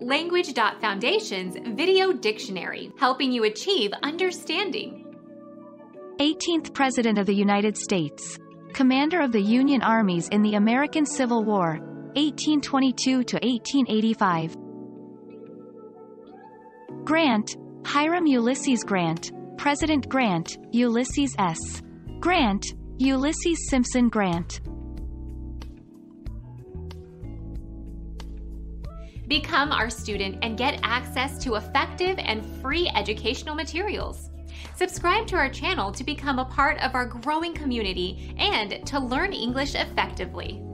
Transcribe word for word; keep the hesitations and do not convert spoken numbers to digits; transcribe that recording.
Language dot Foundation's Video Dictionary, helping you achieve understanding. eighteenth President of the United States. Commander of the Union Armies in the American Civil War, eighteen twenty-two to eighteen eighty-five. Grant, Hiram Ulysses Grant, President Grant, Ulysses S. Grant, Ulysses Simpson Grant. Become our student and get access to effective and free educational materials. Subscribe to our channel to become a part of our growing community and to learn English effectively.